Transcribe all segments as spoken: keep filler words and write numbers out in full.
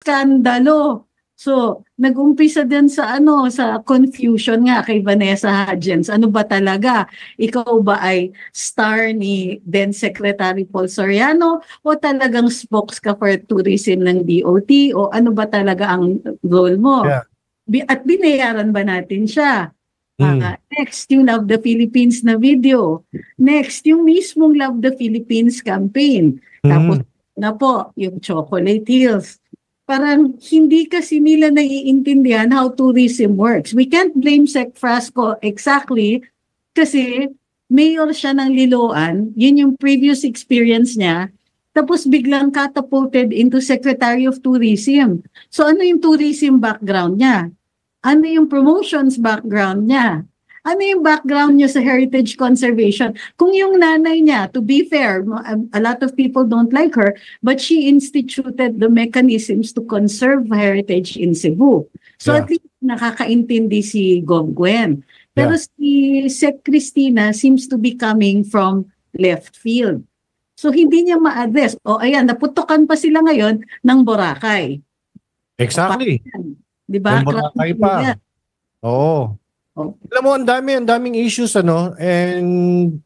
skandalo. So, nag-umpisa din sa ano, sa confusion nga kay Vanessa Hudgens. Ano ba talaga? Ikaw ba ay star ni then Secretary Paul Soriano o talagang spokes ka for tourism ng D O T o ano ba talaga ang role mo? Yeah. At binayaran ba natin siya? Mm. Uh, next, yung Love the Philippines na video. Next, yung mismong Love the Philippines campaign. Mm. Tapos na po, yung Chocolate Hills. Parang hindi kasi nila naiintindihan how tourism works. We can't blame Sec Frasco exactly kasi mayor siya ng Liloan, yun yung previous experience niya, tapos biglang catapulted into Secretary of Tourism. So ano yung tourism background niya? Ano yung promotions background niya? Ano yung background niya sa heritage conservation? Kung yung nanay niya, to be fair, a lot of people don't like her, but she instituted the mechanisms to conserve heritage in Cebu. So Yeah. at least nakakaintindi si Gov Gwen. Pero Yeah. si Sec Cristina seems to be coming from left field. So hindi niya ma-address. O ayan, naputukan pa sila ngayon ng Boracay. Exactly. Di ba? Yung Boracay pa. Oo. Oh. Alam mo, ang dami, ang daming issues, ano, and,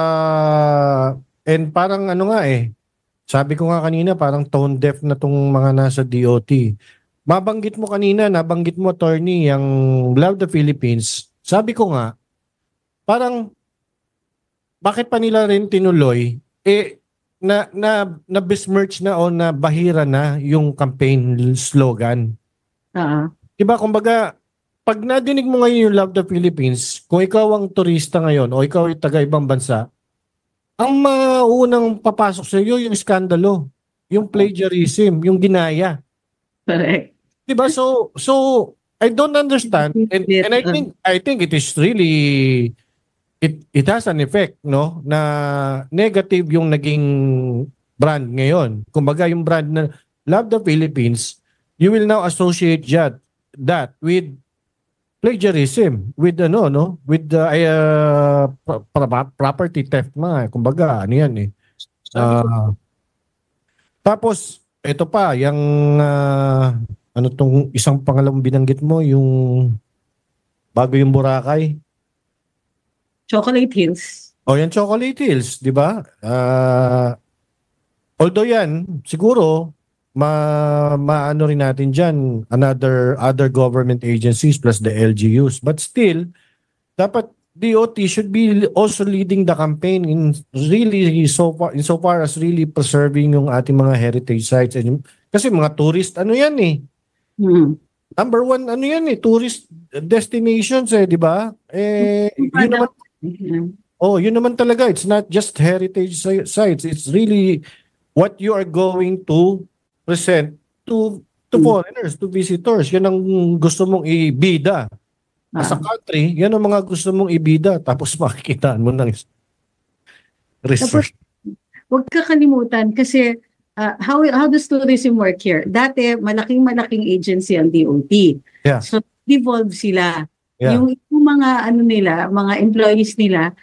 uh, and parang ano nga eh, sabi ko nga kanina, parang tone deaf na tong mga nasa D O T. Mabanggit mo kanina, nabanggit mo, attorney, yung Love the Philippines. Sabi ko nga, parang, bakit pa nila rin tinuloy, eh, na, na, na besmirch na o na bahira na yung campaign slogan. Uh-huh. Diba, kumbaga, pag nadinig mo ngayon yung Love the Philippines, kung ikaw ang turista ngayon o ikaw ay taga-ibang bansa, ang maunang papasok sa iyo yung skandalo, yung plagiarism, yung ginaya. Correct. Diba? So, so I don't understand, and, and I think I think it is really it it has an effect, no, na negative yung naging brand ngayon. Kumbaga yung brand na Love the Philippines, you will now associate that that with plagiarism, with ano, no, with the uh, uh, property theft mga, kumbaga ano yan eh. Uh, tapos ito pa yung uh, ano tong isang pangalawang binanggit mo, yung bago yung Boracay, Chocolate Hills. O yan, Chocolate Hills, di ba? Uh, although yan, siguro ma maano rin natin diyan another other government agencies plus the L G Us, but still dapat D O T should be also leading the campaign in really so far in so far as really preserving yung ating mga heritage sites, and kasi mga tourist ano yan eh. Hmm. Number one ano yan eh, tourist destinations eh, di ba? Eh yun naman, oh, yun naman talaga, it's not just heritage sites, it's really what you are going to present to to hmm. foreigners, to visitors. Yan ang gusto mong ibida. As a country, yan ang mga gusto mong ibida. Tapos makikitaan mo ng research. Huwag ka kalimutan kasi uh, how how does tourism work here? Dati, malaking-malaking agency ang D O T. Yeah. So, devolve sila. Yeah. Yung, yung mga ano nila, mga employees nila,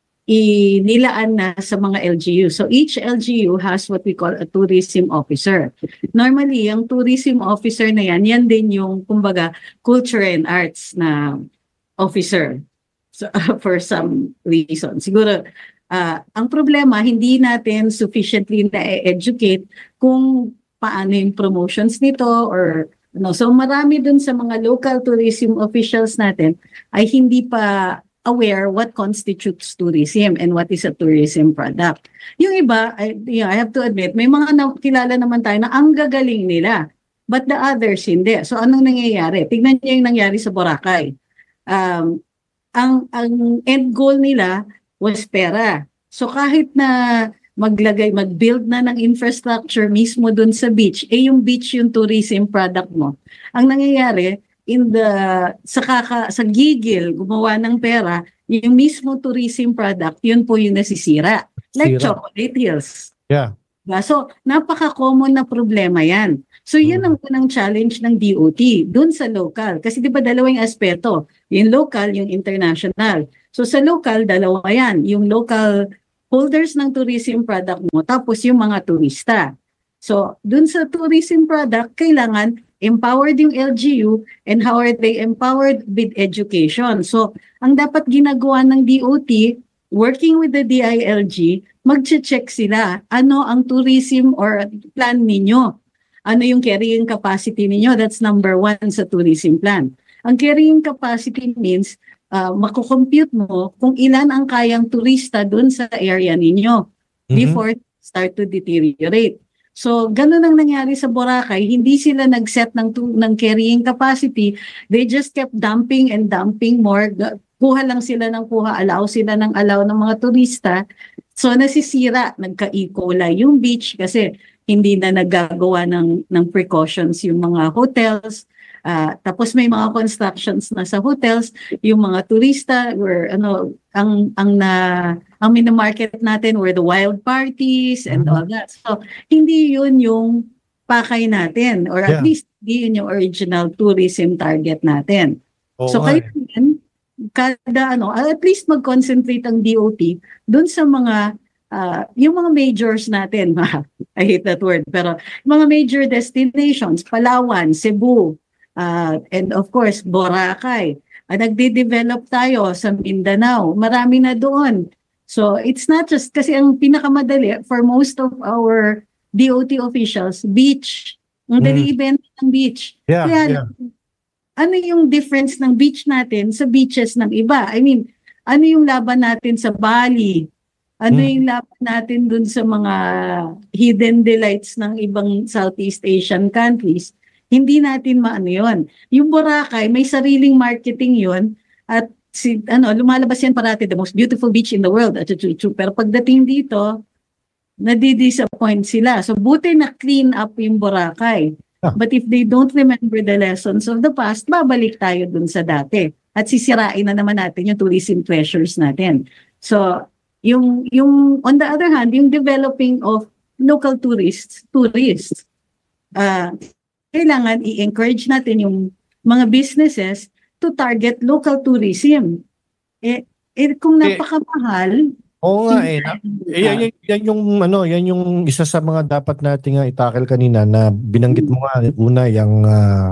inilaan na sa mga L G U. So each L G U has what we call a tourism officer. Normally, yung tourism officer na yan, yan din yung, kumbaga, culture and arts na officer. So, uh, for some reason. Siguro, uh, ang problema, hindi natin sufficiently na-educate kung paano yung promotions nito or no. So marami dun sa mga local tourism officials natin ay hindi pa aware what constitutes tourism and what is a tourism product. Yung iba, I, you know, I have to admit, may mga kilala naman tayo na ang gagaling nila, but the others hindi. So anong nangyayari? Tignan niyo yung nangyari sa Boracay. Um, ang, ang end goal nila was pera. So kahit na maglagay, mag-build na ng infrastructure mismo dun sa beach, eh yung beach yung tourism product mo. Ang nangyayari, in the sa kaka, sa gigil gumawa ng pera, yung mismo tourism product, yun po yung nasisira. Like Sira. Chocolate Hills. Yeah. So, napaka-common na problema yan. So, yun ang unang challenge ng D O T dun sa local. Kasi di ba dalawang aspeto, yung local, yung international. So, sa local, dalawa yan. Yung local holders ng tourism product mo, tapos yung mga turista. So, dun sa tourism product, kailangan empowered yung L G U, and how are they empowered with education. So, ang dapat ginagawa ng D O T, working with the D I L G, mag-check sila. Ano ang tourism or plan ninyo? Ano yung carrying capacity ninyo? That's number one sa tourism plan. Ang carrying capacity means, uh, makukompute mo kung ilan ang kayang turista dun sa area ninyo before mm-hmm. start to deteriorate. So, ganun ang nangyari sa Boracay. Hindi sila nag-set ng, ng carrying capacity. They just kept dumping and dumping more. Kuha lang sila ng kuha, allow sila ng allow ng mga turista. So, nasisira, nagka-E. coli yung beach kasi hindi na nagagawa ng, ng precautions yung mga hotels. Uh, tapos may mga constructions na sa hotels, yung mga turista were ano ang ang na ang mini-market natin were the wild parties and mm-hmm. all that. So hindi yun yung pakay natin, or at yeah. least hindi yun yung original tourism target natin. Oh, so kailangan kada ano at least mag-concentrate ang D O T doon sa mga uh, yung mga majors natin. I hate that word, pero mga major destinations, Palawan, Cebu, Uh, and of course, Boracay. Uh, nagde-develop tayo sa Mindanao. Marami na doon. So, it's not just, kasi ang pinakamadali for most of our D O T officials, beach. Ang dali mm. event ng beach. Yeah, Kaya, yeah. ano yung difference ng beach natin sa beaches ng iba? I mean, ano yung laban natin sa Bali? Ano mm. yung laban natin dun sa mga hidden delights ng ibang Southeast Asian countries? Hindi natin maano yun. Yung Boracay, may sariling marketing yun. At si, ano, lumalabas yan parati, the most beautiful beach in the world. At, pero pagdating dito, nadi-disappoint sila. So buti na clean up yung Boracay. Ah. But if they don't remember the lessons of the past, babalik tayo dun sa dati. At sisirain na naman natin yung tourism treasures natin. So, yung, yung on the other hand, yung developing of local tourists, tourists, uh, kailangan i-encourage natin yung mga businesses to target local tourism. Eh, eh kung napakamahal, oo nga eh. Na, eh yan, yan, yan yung ano, yan yung isa sa mga dapat nating uh, itakil kanina na binanggit mo nga una yung uh,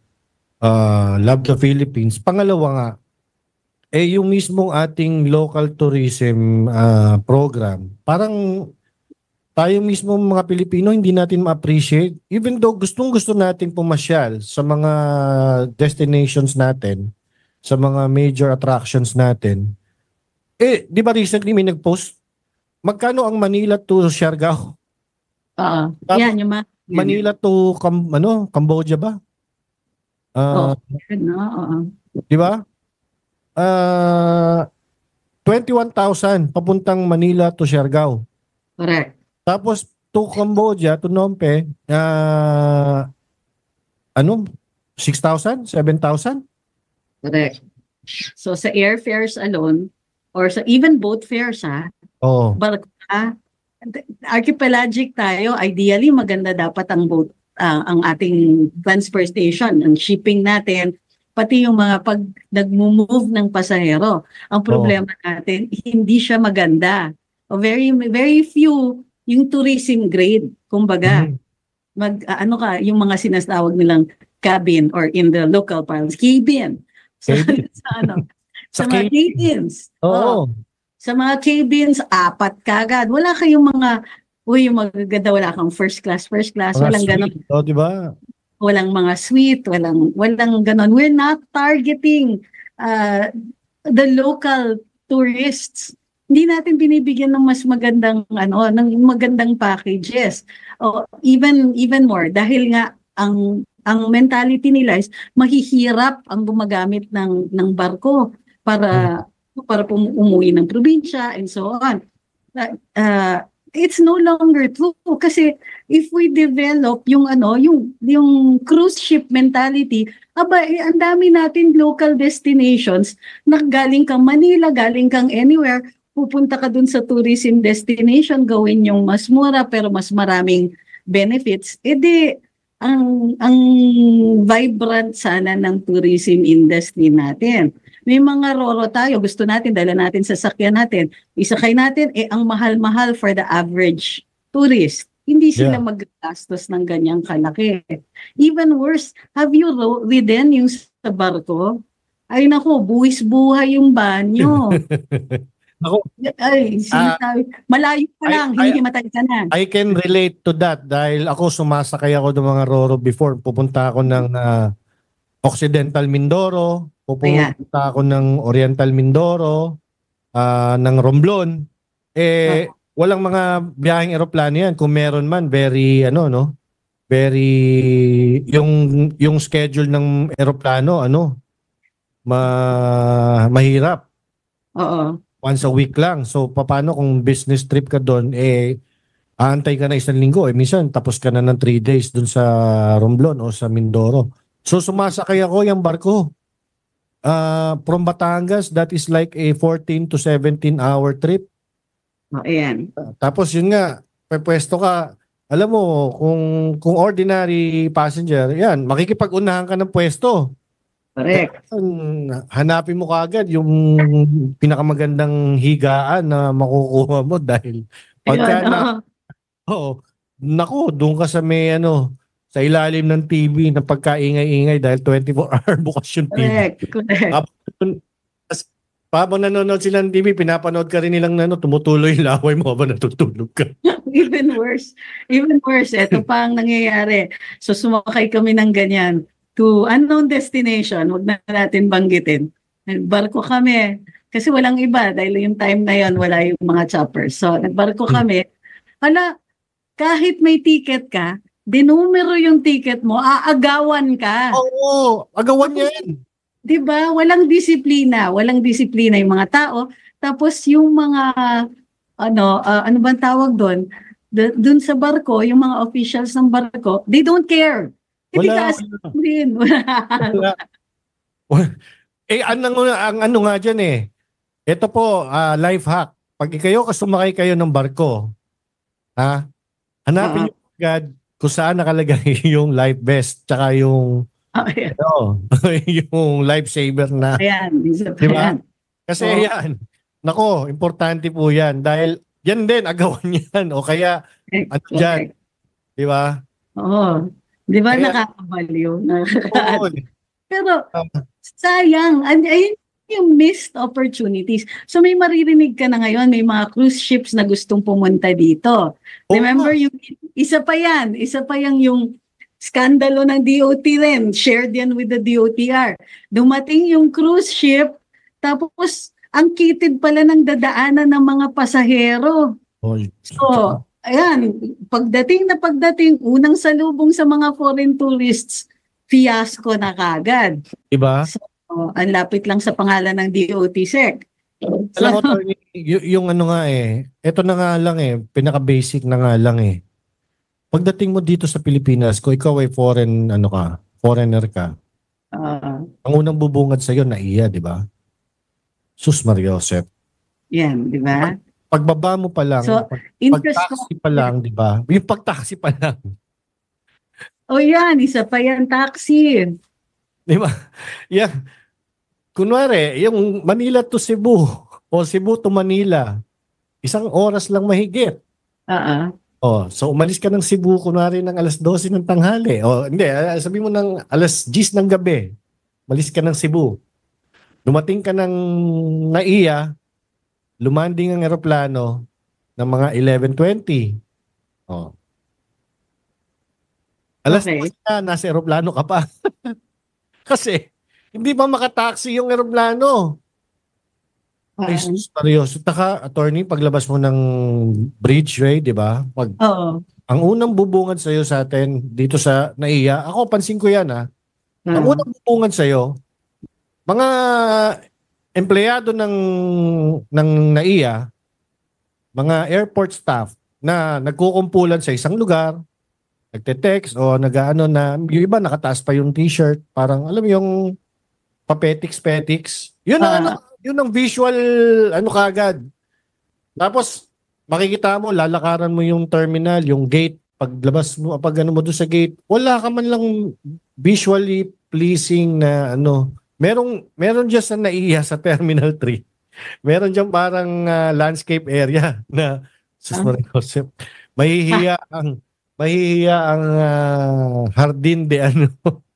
uh, Love the Philippines. Pangalawa nga eh yung mismong ating local tourism uh, program. Parang tayo mismo mga Pilipino hindi natin ma-appreciate, even though gustong gusto nating pumasyal sa mga destinations natin, sa mga major attractions natin. Eh, di ba recently may nag-post, magkano ang Manila to Siargao? Oo. Uh, yan, yung ma- Manila to Cam- ano, Cambodia ba? Uh, Oo. No, oo. Di ba? Uh, twenty-one thousand papuntang Manila to Siargao. Correct. Tapos to Cambodia, to Phnom Penh, uh, ano, six thousand, seven thousand? Correct. So sa airfares alone, or sa even boat fares ha, oh. barko ha, archipelagic tayo, ideally maganda dapat ang boat, uh, ang ating transportation, ang shipping natin, pati yung mga pag nag-move ng pasahero. Ang problema oh. natin, hindi siya maganda. O very, very few yung tourism grade, kumbaga, mm-hmm. mag, uh, ano ka, yung mga sinasawag nilang cabin or in the local parlance, cabin. So, sa ano, sa, sa mga cabins. Oo. Oh. Sa mga cabins, apat kagad. Wala kayong mga, uy, yung magaganda, wala kang first class, first class, mga walang ganon. Oh, di ba? Walang mga suite, walang, walang ganon. We're not targeting uh, the local tourists. Hindi natin binibigyan ng mas magandang ano, ng magandang packages. O even even more dahil nga ang ang mentality nila is mahihirap ang gumagamit ng ng barko para hmm. para umuwi ng probinsya and so on. Uh, it's no longer true kasi if we develop yung ano, yung yung cruise ship mentality, aba eh, ang dami natin local destinations na galing kang Manila, galing kang anywhere, pupunta ka dun sa tourism destination, gawin yung mas mura pero mas maraming benefits, edi ang ang vibrant sana ng tourism industry natin. May mga roro tayo, gusto natin, dala natin sa sakyan natin, isakay natin, eh ang mahal-mahal for the average tourist. hindi sila Yeah. maggastos ng ganyang kalaki. Even worse, have you ro- ridden yung sa barko? Ay nako, buwis-buhay yung banyo. Ako, Ay, sinasabi, malayo pa I- lang, I- hinihimatay ka na. I can relate to that dahil ako sumasakay ako ng mga Roro before. Pupunta ako ng ah, Occidental Mindoro, Ayan. pupunta ako ng Oriental Mindoro, ah, ng Romblon. Eh, walang mga biyaheng eroplano yan. Kung meron man, very, ano, no? Very, yung, yung schedule ng eroplano, ano, ma, mahirap. Oo. Once a week lang. So, paano kung business trip ka doon, eh, aantay ka na isang linggo. Eh, minsan, tapos ka na ng three days doon sa Romblon o sa Mindoro. So, sumasakay ako yung barko. Uh, from Batangas, that is like a fourteen to seventeen hour trip. O, ayan. Tapos yun nga, pwesto ka, alam mo, kung kung ordinary passenger, yan, makikipag-unahan ka ng pwesto. Correct. Hanapin mo kaagad yung pinakamagandang higaan na makukuha mo dahil pagka Ayun, na, oo. oo, naku, doon ka sa may ano, sa ilalim ng T V na pagkaingay-ingay dahil twenty-four hour bukas yung T V. Correct. Correct. Tapos, habang nanonood sila ng T V, pinapanood ka rin nilang ano, tumutuloy yung laway mo habang natutulog ka. Even worse. Even worse. Ito pa ang nangyayari. So sumakay kami ng ganyan to unknown destination. Huwag na natin banggitin. Nagbarko kami. Kasi walang iba. Dahil yung time na yon wala yung mga choppers. So nagbarko kami. Hala, kahit may ticket ka, dinumero yung ticket mo, aagawan ka. Oo, agawan yan. 'Di ba? Walang disiplina, walang disiplina yung mga tao. Tapos yung mga ano, ah, ano bang tawag doon? Doon sa barko, yung mga officials ng barko, they don't care. Hindi Wala, taas din. Wala. Eh, ang, ang ano nga dyan eh, ito po, ah, life hack. Pag kayo, sumakay kayo ng barko, ha, hanapin Oo. niyo agad kung saan nakalagay yung life vest, tsaka yung, Ayan. ano, yung lifesaver na. Ayan, isa pa Diba? yan. Kasi Oo. yan, nako, importante po yan. Dahil yan din, agawan yan. O kaya, Eh, ano dyan, correct. di ba? Oo. Di ba Kaya- nakakabaliw? Oo. Pero Um, sayang, Ay- ayun yung missed opportunities. So may maririnig ka na ngayon, may mga cruise ships na gustong pumunta dito. Oo Remember, nga. yung isa pa yan, isa pa yung, yung skandalo ng D O T rin, shared yan with the D O T R. Dumating yung cruise ship, tapos ang kitid pala ng dadaanan ng mga pasahero. Oy. So, ayan, pagdating na pagdating, unang salubong sa mga foreign tourists, fiasco na kagad. Diba? Oh, ang lapit lang sa pangalan ng D O T Sec. So, Alam mo, Tony, y- yung ano nga eh, ito na nga lang eh, pinaka-basic na nga lang eh. Pagdating mo dito sa Pilipinas, kung ikaw ay foreign, ano ka, foreigner ka, ah, ang unang bubungad sa'yo, naiya, di ba? Sus Maria Josep. yan, di ba? Pagbaba mo pa lang, So, pag, Interest pag-taxi pa lang, di ba? Yung pag-taxi pa lang, Oh yan, isa pa yan, taxi. di ba? Yan. Kunwari, yung Manila to Cebu o Cebu to Manila, isang oras lang mahigit. Ah, Oh, so umalis ka ng Cebu kunwari ng alas dose ng tanghali. O hindi, ah, sabi mo ng alas diyes ng gabi. Umalis ka ng Cebu. Dumating ka ng Naiya, lumanding ang eroplano ng mga eleven twenty. Oh. Alas Okay. okay. na, nasa eroplano ka pa. Kasi hindi pa makataksi yung eroplano. ah, Ay, sus, seryoso. Taka, attorney, paglabas mo ng bridgeway, di ba? Pag Oo. ang unang bubungad sa'yo sa atin dito sa Naiya, ako pansin ko yan ha, ang Ah, unang bubungad sa'yo, mga empleyado ng, ng Naiya, mga airport staff na nagkukumpulan sa isang lugar, nagte-text o nag-ano na, yung iba nakataas pa yung t-shirt, parang alam mo yung papetics-petics. Yun ang, Ah. ano, yun ang visual ano kagad. Tapos makikita mo, lalakaran mo yung terminal, yung gate, paglabas mo, pag ano mo doon sa gate, wala ka man lang visually pleasing na ano. Merong, meron dyan sa Naiya sa Terminal three. Meron dyan parang ah, landscape area na, sus Ah. Maria Josep, Mahihiya ang mahihiya ang ah, hardin de ano.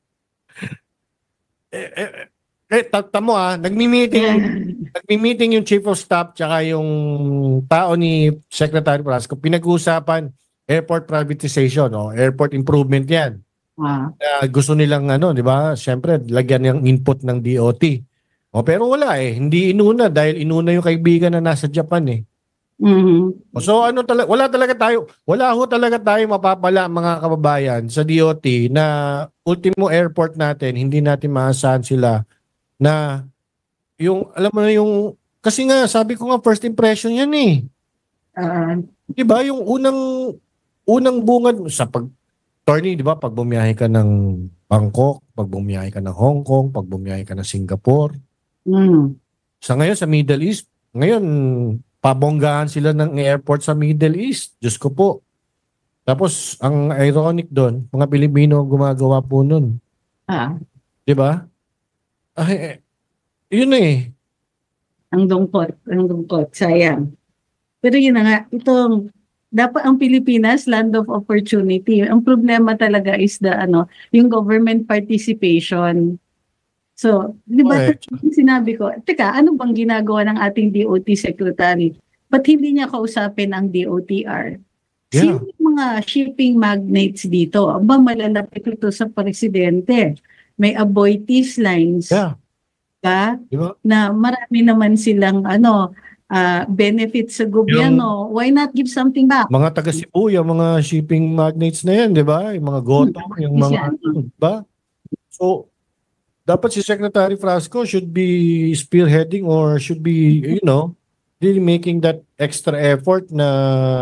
eh, eh, eh, ta- tamo ah, nagmi-meeting nagmi-meeting yung chief of staff tsaka yung tao ni Secretary Frasco. Pinag-uusapan airport privatization o airport improvement 'yan. Ah, Na gusto nilang ano, 'di ba? Siyempre, lagyan ng input ng D O T. O pero wala eh, hindi inuna dahil inuna yung kaibigan na nasa Japan eh. mhm. O, So ano talaga, wala talaga tayo, wala ho talaga tayo mapapala mga kababayan sa D O T na ultimo airport natin, hindi natin maasahan sila na yung, alam mo na yung, kasi nga sabi ko nga first impression yan eh. Ah, 'Di ba? Yung unang unang bungad sa pag Tony, 'di ba? Pag bumiyahe ka ng Bangkok, pag bumiyahe ka ng Hong Kong, pag bumiyahe ka ng Singapore, mm. sa ngayon sa Middle East, ngayon pabonggahan sila ng airport sa Middle East. Diyos ko po. Tapos ang ironic doon, mga Pilipino ang gumagawa po nun. Ah, 'Di ba? Ay, eh, yun eh. ang lungkot, ang lungkot, sayang. Pero yun na nga, itong dapat ang Pilipinas land of opportunity. Ang problema talaga is the ano, yung government participation. So, di ba Correct. yung sinabi ko, teka, ano bang ginagawa ng ating D O T secretary? Ba't hindi niya kausapin ang D O T R? Yeah. Sino yung mga shipping magnates dito? Aba, malalapit ito sa presidente. May Aboitiz lines, Yeah. ba? 'Di ba? Na marami naman silang ano, ah, benefits sa gobyerno. Why not give something back? Mga taga Cebu, yung mga shipping magnates na yan, 'di ba? Yung mga Goto, Hmm, yung is mga yan. ano, 'di ba? So, dapat si Secretary Frasco should be spearheading or should be, you know, really making that extra effort na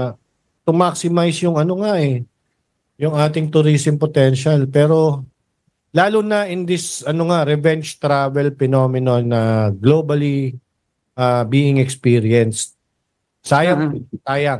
to maximize yung ano nga eh, yung ating tourism potential. Pero lalo na in this ano nga revenge travel phenomenon na globally uh, being experienced. Sayang, sayang.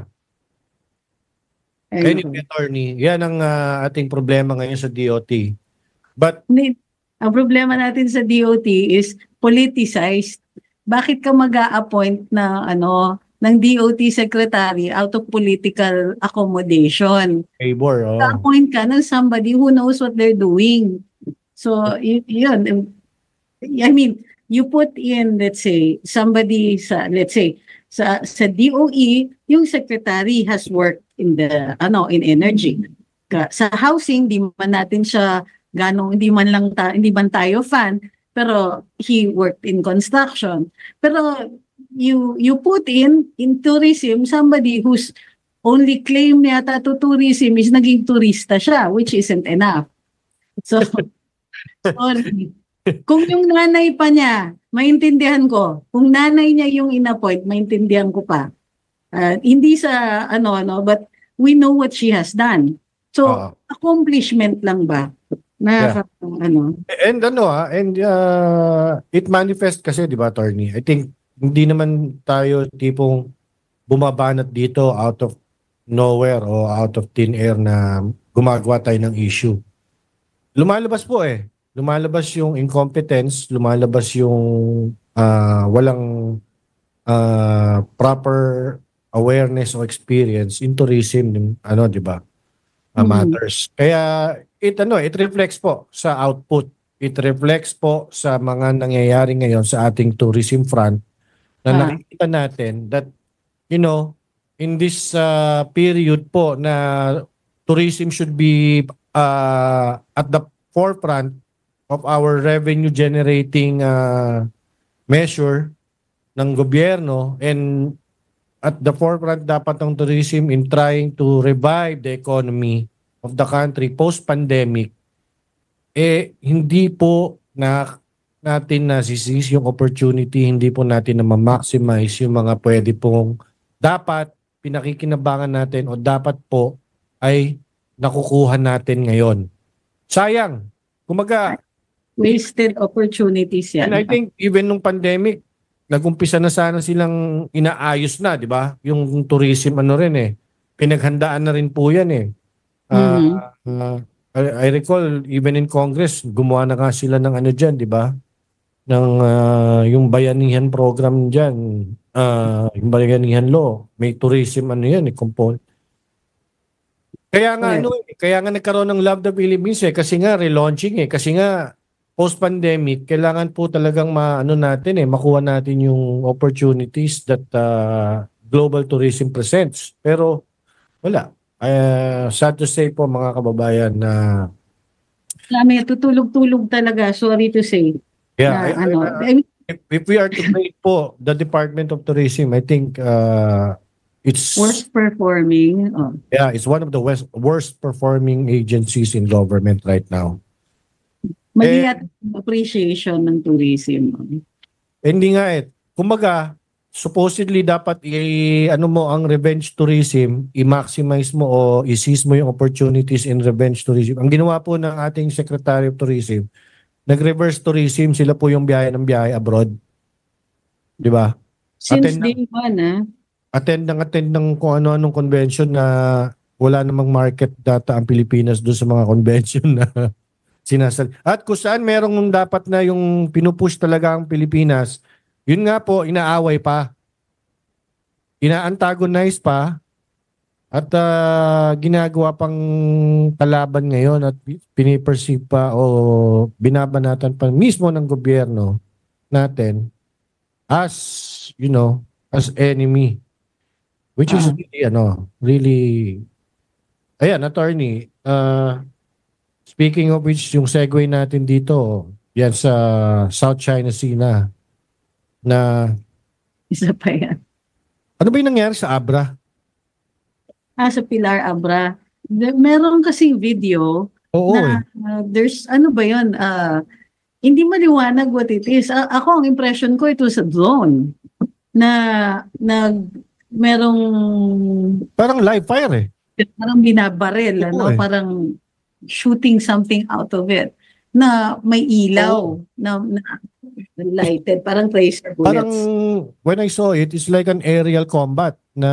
Ayun. Anyway, attorney, yan ang uh, ating problema ngayon sa D O T. But Ni- Ang problema natin sa D O T is politicized. Bakit ka mag-a-appoint na ano ng D O T secretary out of political accommodation? favor, oh. Appoint ka ng somebody who knows what they're doing. So, y- yun. I mean, you put in, let's say, somebody sa, let's say, sa, sa D O E, yung secretary has worked in the, ano, in energy. Ka- Sa housing, di man natin siya gano'ng, hindi man lang, ta, hindi man tayo fan, pero he worked in construction. Pero you you put in, in tourism, somebody who's only claim yata to tourism is naging turista siya, which isn't enough. So, sorry. Kung yung nanay pa niya, maintindihan ko. Kung nanay niya yung in-appoint, maintindihan ko pa. Uh, hindi sa ano, ano, but we know what she has done. So, Oo. accomplishment lang ba? Na, ano, And ano ah, and uh, it manifests kasi, di ba, attorney? I think hindi naman tayo tipong bumabanat dito out of nowhere o out of thin air na gumagawa tayo ng issue. Lumalabas po eh. Lumalabas yung incompetence, lumalabas yung ah, walang ah, proper awareness o experience in tourism, ano, di ba? Uh, Mhm. matters. Kaya it ano, it reflects po sa output. It reflects po sa mga nangyayari ngayon sa ating tourism front na Ah. nakikita natin that, you know, in this uh, period po na tourism should be uh, at the forefront of our revenue generating uh, measure ng gobyerno, and at the forefront dapat ng tourism in trying to revive the economy of the country post-pandemic, eh hindi po na natin nasisisi yung opportunity, hindi po natin na ma-maximize yung mga pwede pong dapat pinakikinabangan natin o dapat po ay nakukuha natin ngayon. Sayang. Kumaga, wasted opportunities yan. and I think even nung pandemic, nag-umpisa na sana silang inaayos na, di ba? Yung tourism ano rin eh. Pinaghandaan na rin po yan eh. Ah, Mhm. ah, I, I recall even in Congress, gumawa na nga sila ng ano dyan, di ba? Ng ah, yung bayanihan program dyan. Ah, yung bayanihan law. May tourism ano yan eh, component. Kaya nga Correct. ano eh, kaya nga nagkaroon ng Love the Philippines eh kasi nga relaunching eh kasi nga post-pandemic kailangan po talagang maano natin eh makuha natin yung opportunities that uh, global tourism presents. Pero wala. Uh, sad to say po mga kababayan na Marami, tutulog-tulog talaga, sorry to say. yeah, Na I, ano, I- I mean, if, if we are to grade po the Department of Tourism, I think uh, it's worst performing. Oh. yeah, it's one of the worst, worst performing agencies in government right now. Mali Eh, at appreciation ng tourism. Eh, hindi nga eh. Kumbaga, supposedly dapat i ano mo ang revenge tourism, i-maximize mo o i-seize mo yung opportunities in revenge tourism. Ang ginawa po ng ating Secretary of Tourism, nag-reverse tourism, sila po yung biyahe ng biyahe abroad. 'Di ba? Since Attend day one, ah. attend ng attend ng kung ano-anong convention na wala namang market data ang Pilipinas doon sa mga convention na sinasal. At kung saan merong dapat na yung pinupush talaga ang Pilipinas, yun nga po, inaaway pa. Ina-antagonize pa at ah, ginagawa pang kalaban ngayon at piniperceive pa o binabanatan pa mismo ng gobyerno natin as, you know, as enemy. Which is Ah. really, ano, really, ayan, attorney, uh, speaking of which, yung segue natin dito, yan sa South China Sea na, na Isa pa yan. ano ba yung nangyari sa Abra? Ah, sa Pilar Abra. De- meron kasing video Oo eh. na uh, there's, ano ba yun, ah, hindi maliwanag what it is. A- ako, ang impression ko, ito sa drone na nag merong Parang live fire eh. parang binabaril, Oo ano, eh. parang shooting something out of it na may ilaw na, na lighted, parang tracer bullets. Parang when I saw it, it's like an aerial combat na,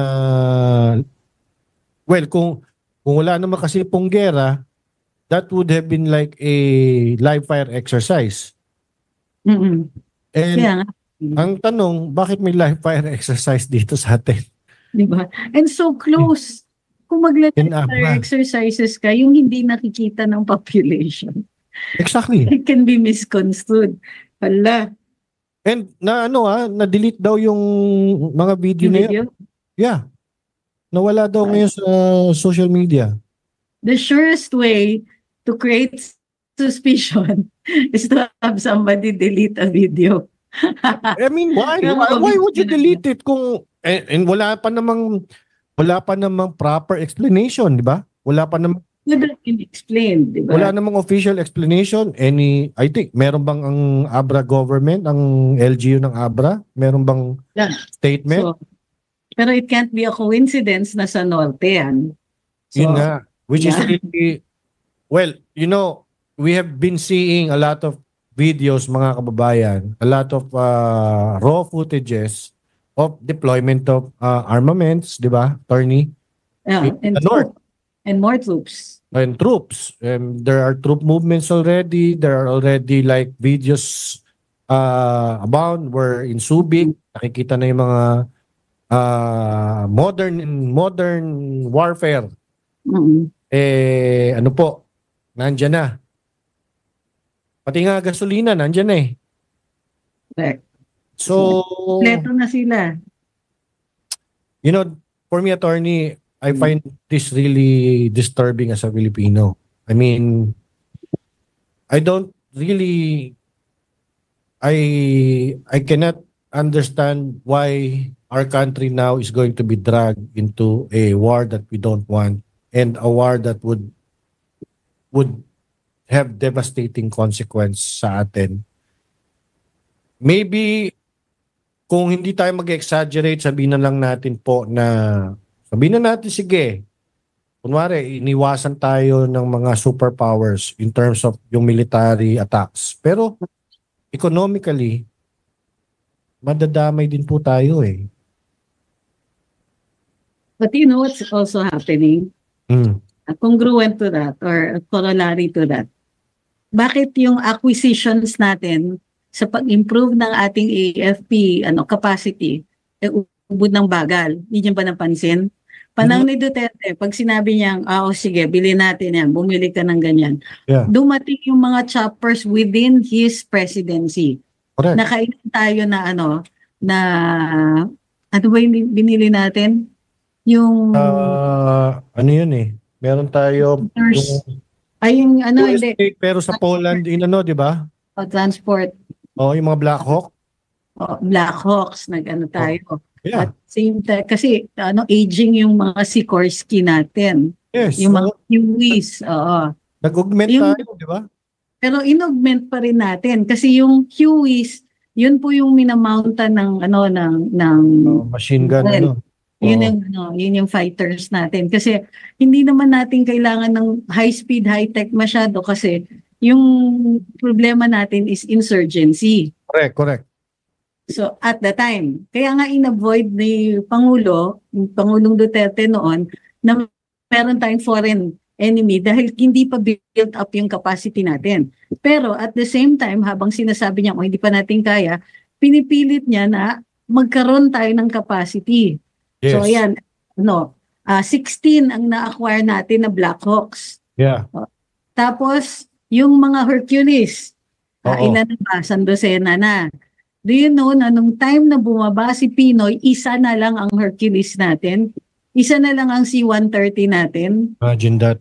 well, kung, kung wala naman kasi pong gera, that would have been like a live fire exercise. Mm-mm. And Kaya nga, ang tanong, bakit may live fire exercise dito sa atin? di ba? And so close. Kung mag-live In Abra. exercises ka, yung hindi nakikita ng population, Exactly. it can be misconstrued. Hala, And na ano ah, na-delete daw yung mga video yung na yun. video. Yeah. Nawala daw ngayon sa social media. The surest way to create suspicion is to have somebody delete a video. I mean, why? Why, why would you delete it kung and, and wala pa namang wala pa namang proper explanation, di ba? Wala pa namang Good have been explained, di ba? wala namang official explanation. Any I think meron bang ang Abra government, ang L G U ng Abra, meron bang Yeah. statement? So, pero it can't be a coincidence na sa norte yan. So, Yun nga, which is yeah. really, well, you know, we have been seeing a lot of videos, mga kababayan, a lot of uh, raw footages of deployment of uh, armaments, di ba, attorney? yeah, in and, the north. and more troops. And troops. Um, there are troop movements already. There are already like videos uh, abound where in Subic, nakikita na yung mga uh, modern modern warfare. Mm-mm. Eh, ano po, nandyan na. Pati nga gasolina, nandyan na eh. Correct. So, Kompleto na sila. you know, for me, attorney, I find this really disturbing as a Filipino. I mean, I don't really, I, I cannot understand why our country now is going to be dragged into a war that we don't want and a war that would, would have devastating consequence sa atin. Maybe, kung hindi tayo mag-exaggerate, sabihin na lang natin po na, sabihin na natin, sige, kunwari, iniwasan tayo ng mga superpowers in terms of yung military attacks. Pero, economically, madadamay din po tayo eh. But you know what's also happening? Mm. Congruent to that or corollary to that. Bakit yung acquisitions natin sa pag-improve ng ating A F P ano capacity eh ubod ng bagal? Hindi niyo ba napansin? Panahon ni Duterte, pag sinabi niyang, ah, oh, sige, bilhin natin yan, bumili ka ng ganyan. Yeah. Dumating yung mga choppers within his presidency. Correct. Nakailan tayo na ano, na, ano ba yung binili natin? Yung, Uh, ano yun eh? Meron tayo There's- yung ay yung ano, U S hindi, A, pero sa Poland, in ano, di ba? oh, transport, O, yung mga Black Hawk. oh, Black Hawks, nag-ano tayo. Yeah. At same time, kasi ano, aging yung mga Sikorsky natin. Yes. Yung mga So, Hueys, oo. nag-augment Yung- tayo, di ba? Pero inaugment pa rin natin kasi yung Hueys, yun po yung minamountan ng ano ng ng Oh, machine gun, Well, ano. yun Oo. yung ano, yun yung fighters natin kasi hindi naman natin kailangan ng high speed, high tech masyado kasi yung problema natin is insurgency. Correct, correct. So at the time, kaya nga in-avoid ni Pangulo, yung Pangulong Duterte noon, na meron tayong foreign enemy dahil hindi pa built up yung capacity natin. Pero at the same time, habang sinasabi niya, kung hindi pa natin kaya, pinipilit niya na magkaroon tayo ng capacity. Yes. So ayan, no, ah, sixteen ang na-acquire natin na Black Hawks. Yeah. Tapos, yung mga Hercules, ah, Oo. ilan na ba? Sandosena na. Do you know na nung time na bumaba si Pinoy, isa na lang ang Hercules natin? Isa na lang ang C one thirty natin? Imagine that.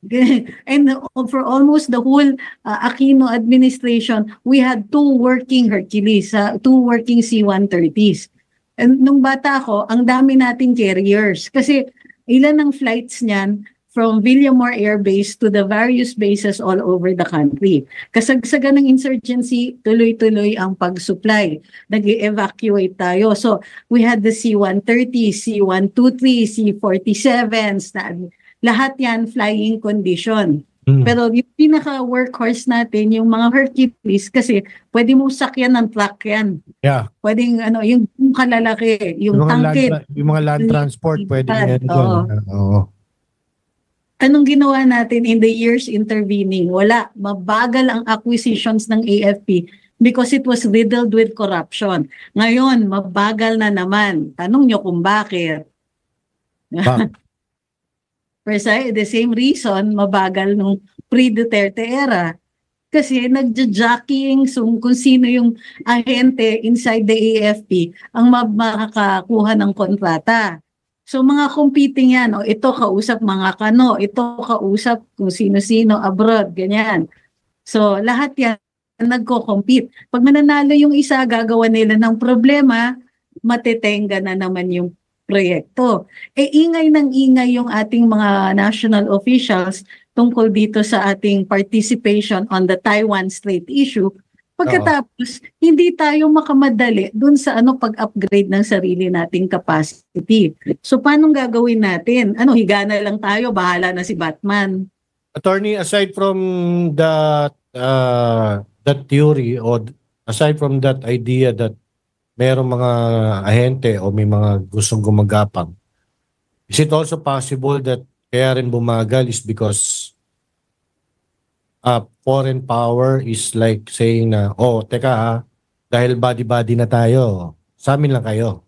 And for almost the whole uh, Aquino administration, we had two working Hercules, uh, two working C one thirties. And nung bata ako, ang dami nating carriers. Kasi ilan ang flights niyan from Villamor Air Base to the various bases all over the country. Kasagsagan ng insurgency, tuloy-tuloy ang pag-supply. Nag-evacuate tayo. So, we had the C one thirty, C one twenty-three, C forty-sevens, na, lahat yan flying condition. Mm. Pero yung pinaka-workhorse natin, yung mga Hercules, kasi pwede mo sakyan ng truck yan. Yeah. Pwedeng, ano, yung, yung kalalaki, yung, Yung mga, land, tangkid. yung mga land transport, pwede Land, yan. oo. Oo. Anong ginawa natin in the years intervening? Wala. Mabagal ang acquisitions ng A F P because it was riddled with corruption. Ngayon, mabagal na naman. Tanong nyo kung bakit. Bakit? Precisely the same reason, mabagal nung pre-Duterte era. Kasi nagja-jockeying so kung sino yung ahente inside the A F P ang makakakuha ng kontrata. So mga competing yan, o ito kausap mga kano, ito kausap kung sino-sino abroad, ganyan. So lahat yan nagko-compete. Pag mananalo yung isa, gagawa nila ng problema, matetenga na naman yung proyekto. E ingay ng ingay yung ating mga national officials tungkol dito sa ating participation on the Taiwan Strait issue. Pagkatapos, uh-oh, hindi tayo makamadali dun sa ano pag-upgrade ng sarili nating capacity. So paano gagawin natin? Ano, higa na lang tayo, bahala na si Batman. Attorney, aside from that uh, that theory or aside from that idea that mayroong mga ahente o may mga gustong gumagapang, is it also possible that kaya rin bumagal is because uh, foreign power is like saying na, oh, teka ha, dahil body-body na tayo, sa amin lang kayo.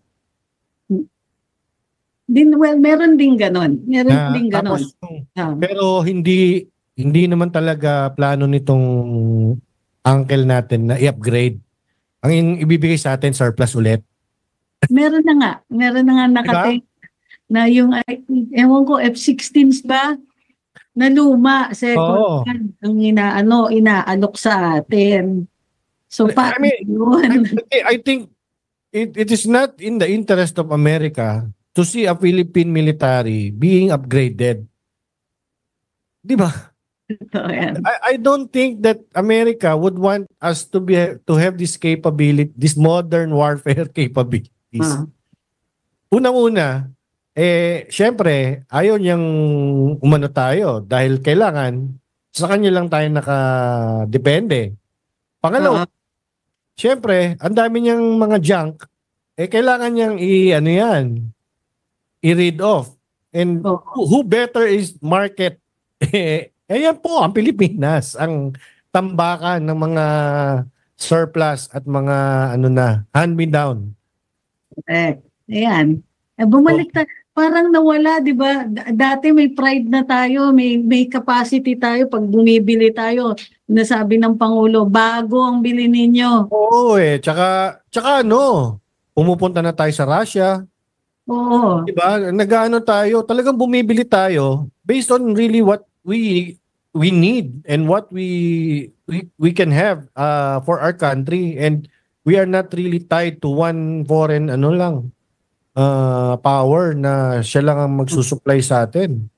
Din, well, meron din ganon. Meron Na, din ganon. tapos, Ah. pero hindi hindi naman talaga plano nitong uncle natin na i-upgrade. Ang ibibigay sa atin, surplus ulit. Meron na nga. Meron na nga nakatay na yung, ay, ewan ko, F sixteens ba? Na luma, second Oo. hand, ang inaano, inaalok sa atin. So, I pa, mean, yun. I, I think it, it is not in the interest of America to see a Philippine military being upgraded. Di ba? So, yan. I, I don't think that America would want us to be to have this capability, this modern warfare capabilities. Ah. Unang-una, eh, syempre, ayaw niyang umano tayo dahil kailangan sa kanya lang tayo nakadepende. Pangalawa, Ah. syempre, ang dami niyang mga junk, eh, kailangan niyang i, ano yan, i-read off. And Oh. who, who better is market? Eh, ayan po, ang Pilipinas, ang tambakan ng mga surplus at mga, ano na, hand-me-down. Eh, ayan. Eh, bumalik ta parang nawala, di ba? D- Dati may pride na tayo, may may capacity tayo pag bumibili tayo. Nasabi ng Pangulo, bago ang bili ninyo. Oo eh. Tsaka, tsaka ano, pumupunta na tayo sa Russia. Oo. Diba? Nag-ano tayo, talagang bumibili tayo based on really what we we need and what we we, we can have uh, for our country, and we are not really tied to one foreign ano lang uh, power na siya lang ang magsusupply sa atin.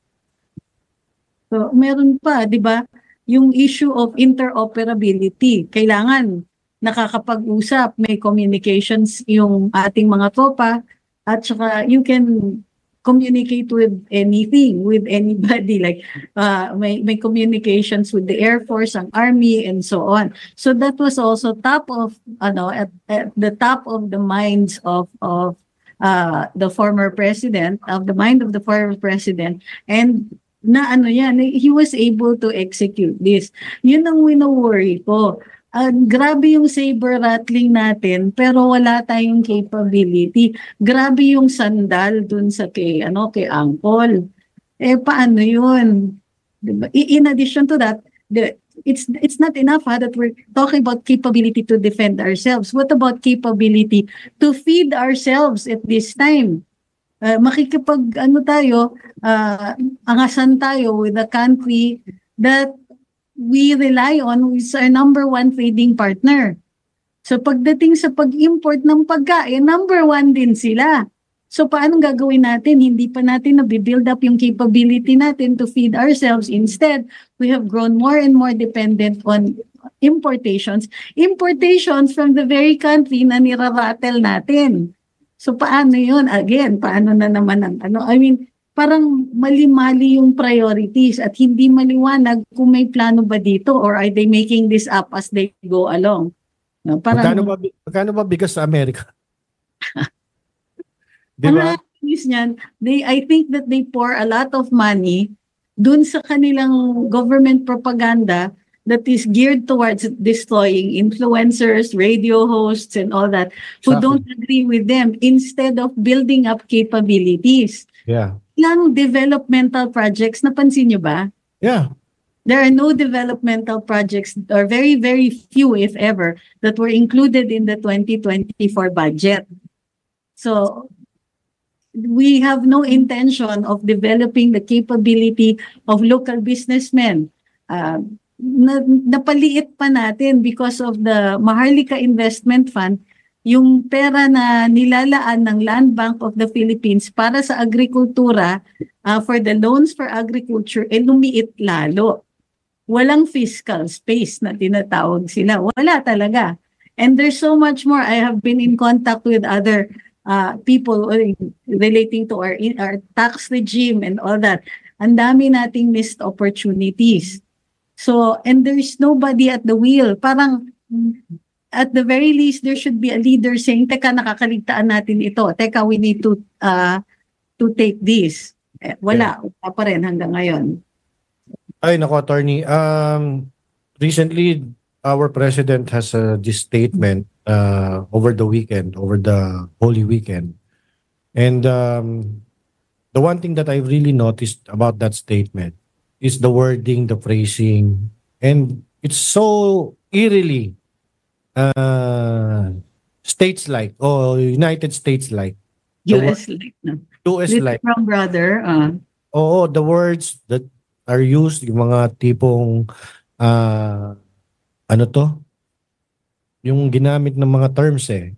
So, meron pa, di ba? Yung issue of interoperability. Kailangan nakakapag-usap, may communications yung ating mga tropa, at saka you can communicate with anything, with anybody. Like, uh, may, may communications with the Air Force, ang Army, and so on. So that was also top of, ano, at, at the top of the minds of, of uh, the former president, of the mind of the former president, and na ano yan, he was able to execute this. Yun ang wino-worry ko. Uh, grabe yung saber rattling natin, pero wala tayong capability. Grabe yung sandal dun sa kay, ano, kay Angkol. Eh, paano yun? Diba? I- In addition to that, the, it's it's not enough ha, that we're talking about capability to defend ourselves. What about capability to feed ourselves at this time? Uh, makikipag ano tayo, uh, angasan tayo with a country that we rely on, is our number one trading partner. So pagdating sa pag-import ng pagkain, number one din sila. So paano gagawin natin? Hindi pa natin nabibuild up yung capability natin to feed ourselves. Instead, we have grown more and more dependent on importations. Importations from the very country na nirarattle natin. So paano yun? Again, paano na naman ang ano? I mean, parang mali-mali yung priorities at hindi maliwanag kung may plano ba dito, or are they making this up as they go along. No, parang, Magkano ba, magkano ba bigas sa Amerika? Di Diba? Ang news niyan, they, I think that they pour a lot of money dun sa kanilang government propaganda that is geared towards destroying influencers, radio hosts, and all that, who Exactly. don't agree with them, instead of building up capabilities. Yeah. Ilang developmental projects, napansin nyo ba? Yeah. There are no developmental projects, or very, very few, if ever, that were included in the twenty twenty-four budget. So, we have no intention of developing the capability of local businessmen. Uh, na, napaliit pa natin because of the Maharlika Investment Fund, yung pera na nilalaan ng Land Bank of the Philippines para sa agrikultura, uh, for the loans for agriculture, eh lumiit lalo. Walang fiscal space na tinatawag sila. Wala talaga. And there's so much more. I have been in contact with other uh, people relating to our, our tax regime and all that. Ang dami nating missed opportunities. So, and there's nobody at the wheel. Parang, at the very least, there should be a leader saying, teka, nakakaligtaan natin ito. Teka, we need to uh, to take this. Eh, wala. Wala pa rin hanggang ngayon. Ay, nako, attorney. Um, recently, our president has uh, this statement uh, over the weekend, over the Holy Weekend. And um, the one thing that I really noticed about that statement is the wording, the phrasing, and it's so eerily uh, states-like or United States-like. U S-like. No? U S-like. From brother. Uh, Oo, the words that are used, yung mga tipong uh, ano to? Yung ginamit ng mga terms eh.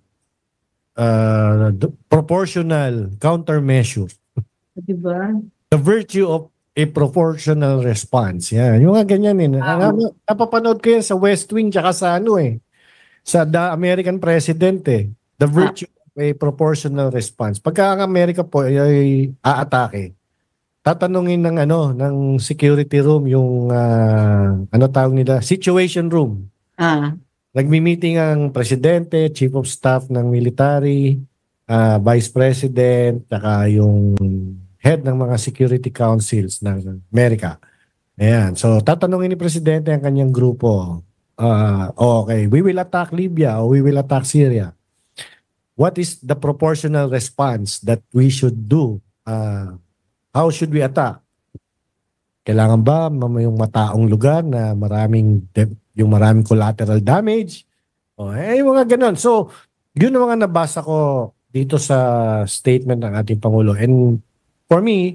Uh, the proportional countermeasure. diba? The virtue of a proportional response. Yan. Yung mga ganyan eh. Ah. Nap- Napapanood ko yan sa West Wing tsaka sa ano eh. Sa The American President eh. The virtue of a proportional response. Pagka ang Amerika po ay, ay aatake, tatanungin ng ano, ng security room yung uh, ano tawag nila, situation room. Ah. Nagmi-meeting ang presidente, chief of staff ng military, uh, vice president, saka yung head ng mga security councils ng Amerika. Ayan. So, tatanungin ni presidente ang kanyang grupo. Uh, okay, we will attack Libya or we will attack Syria. What is the proportional response that we should do uh, how should we attack? Kailangan ba may yung mataong lugar na maraming yung maraming collateral damage? O eh mga ganon. So, yun ang mga nabasa ko dito sa statement ng ating Pangulo. And for me,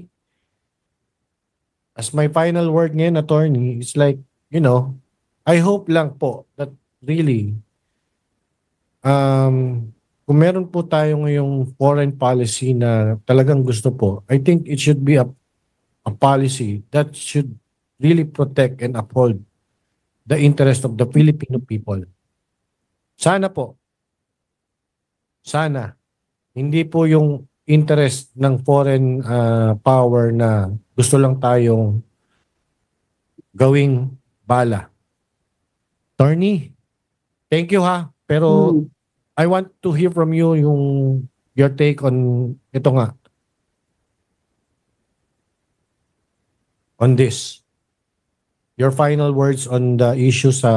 as my final word ngayon, attorney, it's like, you know, I hope lang po that really, um, kung meron po tayo ngayong foreign policy na talagang gusto po, I think it should be a, a policy that should really protect and uphold the interest of the Filipino people. Sana po, sana, hindi po yung interest ng foreign uh, power na gusto lang tayong gawing bala. Attorney, thank you ha. Pero mm. I want to hear from you yung your take on ito nga. On this. Your final words on the issue sa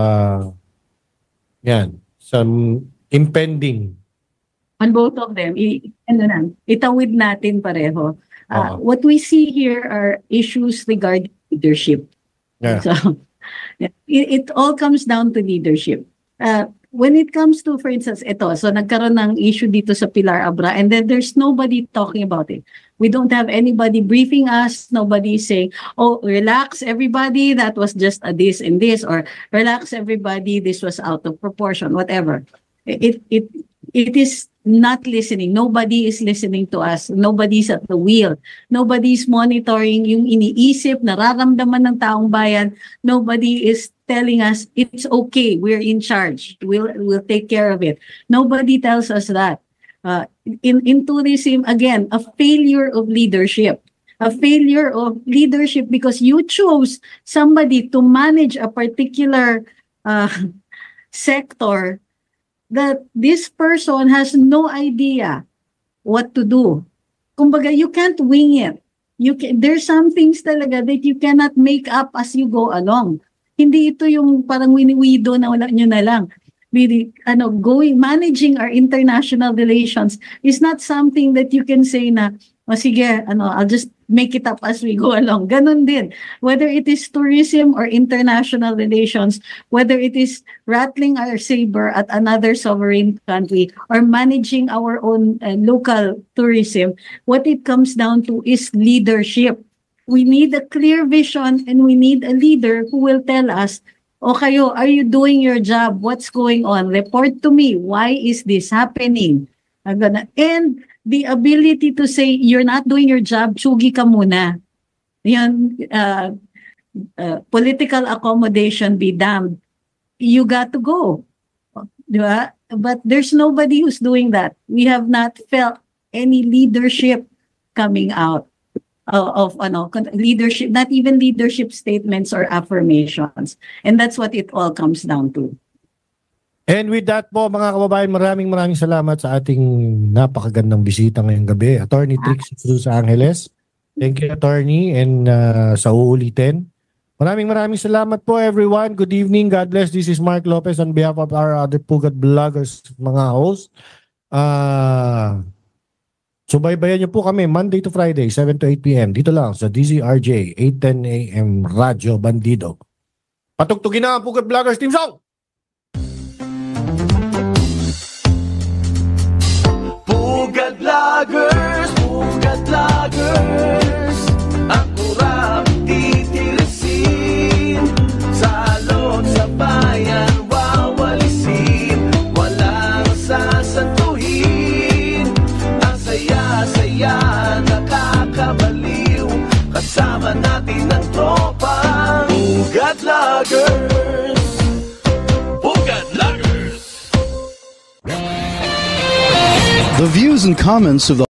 yan, some impending. On both of them, i ano na, itawid natin pareho. Uh, uh-huh. What we see here are issues regarding leadership. Yeah. So, it, it all comes down to leadership. Uh, when it comes to, for instance, ito, so nagkaroon ng issue dito sa Pilar Abra, and then there's nobody talking about it. We don't have anybody briefing us, nobody saying, oh, relax everybody, that was just a this and this, or relax everybody, this was out of proportion, whatever. It, it, it is not listening. Nobody is listening to us. Nobody's at the wheel. Nobody's monitoring yung iniisip, nararamdaman ng taong bayan. Nobody is telling us, it's okay, we're in charge. We'll, we'll take care of it. Nobody tells us that. Uh, in, in tourism, again, a failure of leadership. A failure of leadership because you chose somebody to manage a particular uh, sector that this person has no idea what to do. Kumbaga, you can't wing it. You can, there's some things talaga that you cannot make up as you go along. Hindi ito yung parang winiwido na wala nyo na lang. Really, ano, going, managing our international relations is not something that you can say na, o sige, ano, I'll just make it up as we go along. Ganon din. Whether it is tourism or international relations, whether it is rattling our saber at another sovereign country or managing our own uh, local tourism, what it comes down to is leadership. We need a clear vision and we need a leader who will tell us, o kayo, are you doing your job? What's going on? Report to me. Why is this happening? And the ability to say, you're not doing your job, tsugi ka muna. Yan, uh, uh, political accommodation be damned. You got to go. Diba? But there's nobody who's doing that. We have not felt any leadership coming out uh, of ano, leadership, not even leadership statements or affirmations. And that's what it all comes down to. And with that po, mga kababayan, maraming maraming salamat sa ating napakagandang bisita ngayong gabi. Attorney Trixie Cruz Angeles. Thank you, Attorney. And uh, sa uulitin. Maraming maraming salamat po, everyone. Good evening. God bless. This is Mark Lopez on behalf of our other Pugad Vloggers, mga hosts. Uh, subaybayan niyo po kami Monday to Friday, seven to eight p m Dito lang sa D Z R J, eight ten a m Radyo Bandido. Patugtugin na ang Pugad Vloggers Team Song! Pugad Vloggers, Pugad Vloggers, ang kurap titirisin, salot sa bayan wawalisin, walang sasantuhin, ang saya-saya nakakabaliw, kasama natin ang tropang Pugad Vloggers. Pugad Vloggers. The views and comments of the